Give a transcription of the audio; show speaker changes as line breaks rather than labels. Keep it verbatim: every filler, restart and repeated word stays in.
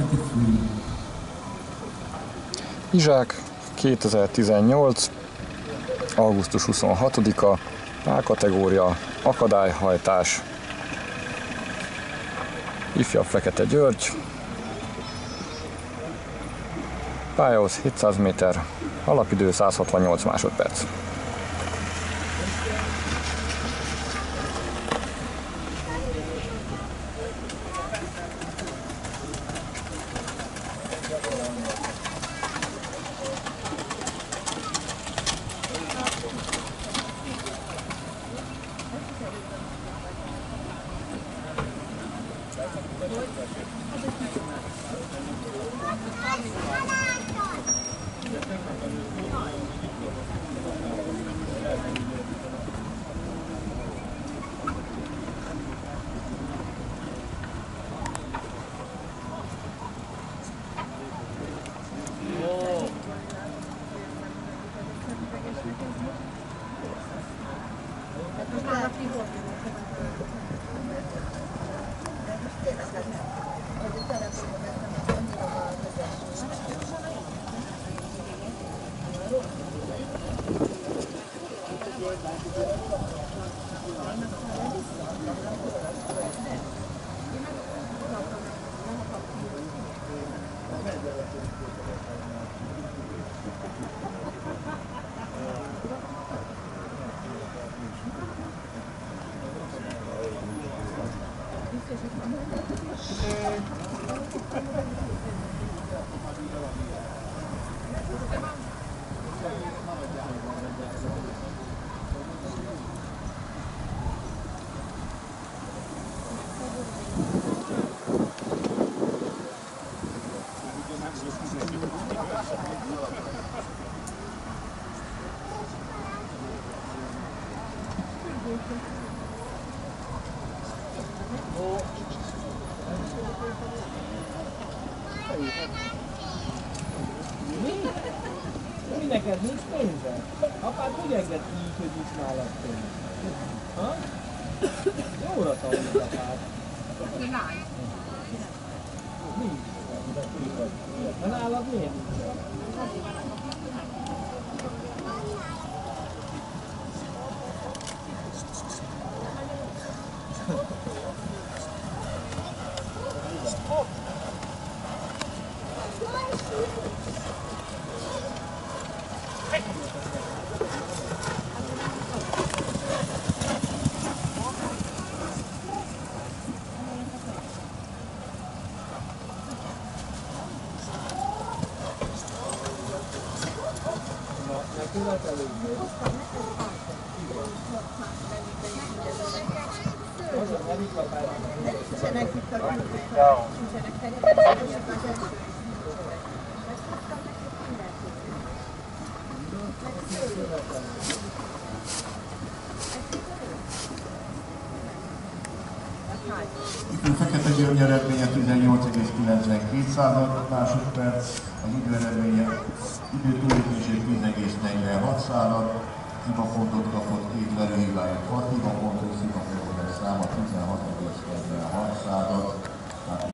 Izsák, kétezer-tizennyolc. augusztus huszonhatodika. Pálkategória, akadályhajtás. Ifjabb Fekete György. Pályahoz hétszáz méter, alapidő száz hatvannyolc másodperc.
Mi neked nincs pénzed? Apád hogy enged így, hogy nincs nálad pénz? Ha? Jóra tanult apád. Nincs. De nálad miért nincs?
Fekete György eredménye tizennyolc egész kilencvenkét másodperc, az idő eredménye időtúlítését tíz egész negyvenhat század, hibapontot kapott két verőhibája, hat hibapontot, hibapontok száma tizenhat egész negyvenhat század.